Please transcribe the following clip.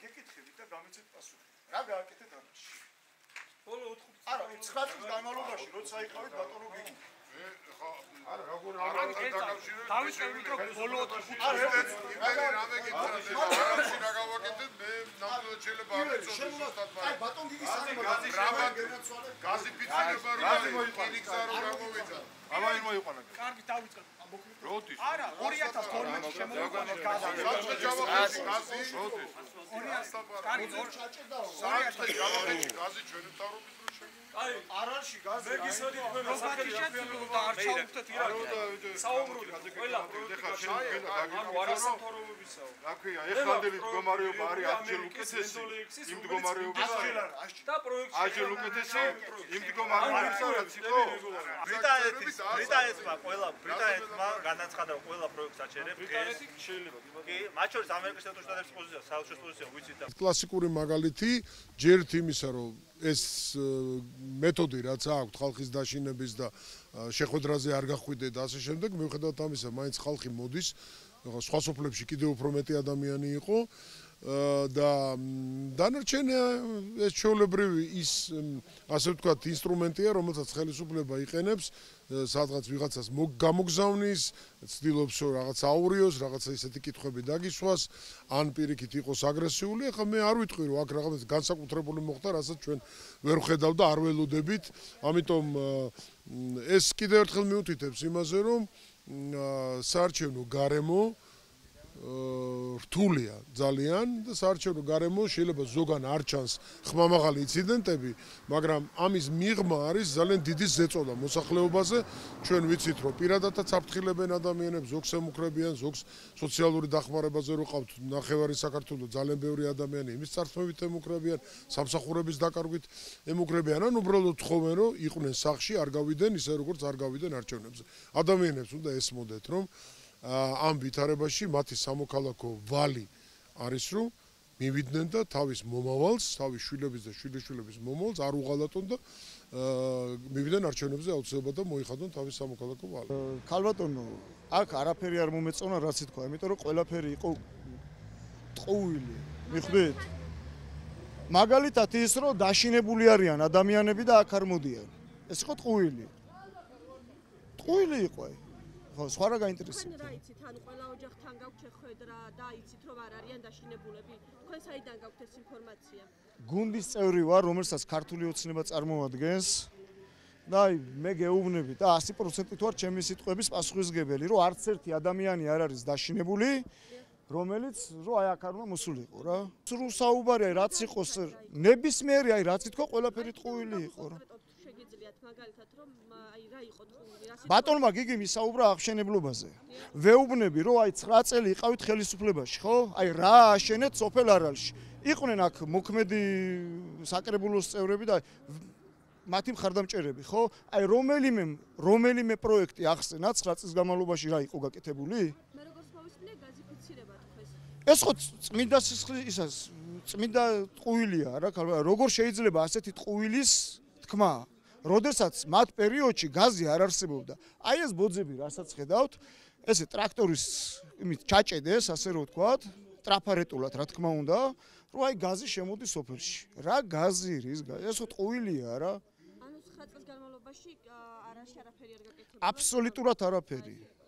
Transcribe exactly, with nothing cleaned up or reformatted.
გეკითხებით და გამეცეთ პასუხი. რა გააკეთეთ ამაში? ბოლო ოთხ არა, ცხრა წლის განმავლობაში როცა იყავით ბატონო გიგი. მე ხა არა როგორ არა დაკავშირებით დავიწყებით რომ ბოლო ოთხ არა იმენი რამე გითხრათ არაფერი რა გავაკეთეთ მე ნამდვილად შეიძლება არ ვიცოდე ზუსტად მაგრამ აი ბატონ გიგის სამება გაზი ფიცილება რომ კინიგზა რომ გამოვიდა ამაინ მოიყვანა. კარგი დავიწყებ. როდის? არა, ორი ათას თორმეტში შემოვიყვანეთ გაზი. საწყე ჯავახეთში გაზი როდის? კარგი, საწყე ჯავახეთში გაზი ჩვენი მთავრობის დროს შემოვიდა. აი, არალში გაზი. მე გისმოდი თქვენ სასახელო და არ ჩაუხდეთ ირაკი. საუბრობთ ყველა პროექტში. ანუ არასამთავრობოებისაო. რა ქვია, ეხლანდელი მდგომარეობა არის ათჯერ უკეთესი. იმ მდგომარეობისა და პროექტში ათჯერ უკეთესი იმ მდგომარეობისა რაც იყო. ბრიტანეთის ბრიტანეთმა ყველა ბრიტანეთმა განაცხადა ყველა პროექტს აჩერებს. ბრიტანეთი შეიძლება კი, მათ შორის ამერიკის შეერთებული შტატების პოზიცია, საელჩოს პოზიცია ვიცით და კლასიკური მაგალითი ჯერთ იმისა რომ ეს მეთოდი რაც აქვს ხალხის დაშინების და შეხვედრაზე არ გახვიდე და ასე შემდეგ მიუხედავად ამისა მაინც ხალხი მოდის სხვა სოფლებში კიდევ უფრო მეტი ადამიანი იყო და დანარჩენი ეს ჩვეულებრივი ის ასე ვთქვათ ინსტრუმენტია რომელსაც ხელისუფლება იყენებს სადღაც ვიღაცას გამოგზავნის ცდილობს რომ რაღაც აურიოს რაღაცა ისეთი კითხვები დაგისვას ან პირიქით იყოს აგრესიული ახლა მე არ ვიტყვი რომ აქ რაღაც განსაკუთრებული მოხდა რასაც ჩვენ ვერ ვხედავ და არ ველოდებით ამიტომ ეს კიდევ ერთხელ მიუთითებს იმაზე რომ საარჩევნო გარემო რთულია ძალიან და საარჩევნო გარემო შეიძლება ზოგან არ ჩანს ხმამაღალი ინციდენტები, მაგრამ ამის მიღმა არის ძალიან დიდი ზეწოლა მოსახლეობაზე. ჩვენ ვიცით, რომ პირადადაც აფრთხილებენ ადამიანებს, ზოგს ემუქრებიან, ზოგს სოციალური დახმარებაზე რო ყავთ ნახევარი საქართველოს ძალიან ბევრი ადამიანი იმის წარსულობით ემუქრებიან, სამსახურების დაკარგვით ემუქრებიან, ან უბრალოდ თხოვენ, რომ იყვნენ სახლში, არ გავიდნენ ისე როგორც არ გავიდნენ არჩევნებზე. ადამიანებს უნდა ესმოდეთ, რომ ამ ვითარებაში მათი სამოქალაქო ვალი არის რომ მივიდნენ და თავის მომავალს, თავის შვილების და შვილიშვილების მომავალს არ უღალატონ და მივიდნენ არჩევნებზე აუცილებლად და მოიხადონ თავის სამოქალაქო ვალი. ქალბატონო, აქ არაფერი არ მომეწონა რაც ითქვა, იმიტომ რომ ყველაფერი იყო ტყუილი. მიხვდით? მაგალითად ის რომ დაშინებული არიან ადამიანები და აქ არ მოდიან. ეს იყო ტყუილი. ტყუილი იყო. ხო, სხვა რა გაინტერესებთ? თქვენ რა იცით, ანუ ყველა ოჯახთან გაქვთ შეხვედრა და იცით რომ არ არიან დაშინებულები. თქვენ საიდან გაქვთ ეს ინფორმაცია? გუნდის წევრი ვარ, რომელსაც ქართული ოცნება წარმოადგენს. და აი, მე გეუბნები და ასი პროცენტით ვარ ჩემი სიტყვების პასუხისმგებელი, რომ არც ერთი ადამიანი არ არის დაშინებული, რომელიც რომ აი აქ არ უნდა მოსულიყო რა. სულ საუბარია რაც იყოს ნებისმიერი, აი რაც ითქვა, ყველაფერი ტყუილი იყო რა. შეგიძლიათ მაგალითად რომ აი რა იყო ტყუილი, რა ბატონმა გიგიმ ისაუბრა აღშენებლობაზე. ვეუბნები რომ აი ცხრა წელი იყავით ხელისუფლებაში, ხო? აი რა აშენეთ სოფელ არალში. იყვნენ აქ მოქმედი საკრებულოს წევრები და მათი მხარდამჭერები, ხო? აი რომელიმე რომელიმე პროექტი ახსენა ცხრა წლის განმავლობაში რა იყო გაკეთებული? მე როგორც მოვისმინე გაზიფიცირება თქვენს. ეს ხო წმინდა ისას წმინდა ტყუილია რა, როგორ შეიძლება ასეთი ტყუილის თქმა? როდესაც მათ პერიოდში გაზი არ არსებობდა. აი ეს ბოძები, რასაც ხედავთ, ესე ტრაქტორის იმით ჩაჭედეს, ასე რომ ვთქვათ, ტრაფარეტულად, რა თქმა უნდა, რომ აი გაზი შემოდის სოფელში. რა გაზი, რის გაზი? ეს ტყუილია რა. ანუ ცხრა წლის განმავლობაში არაში არაფერი არ გაკეთებულა. აბსოლუტურად არაფერი.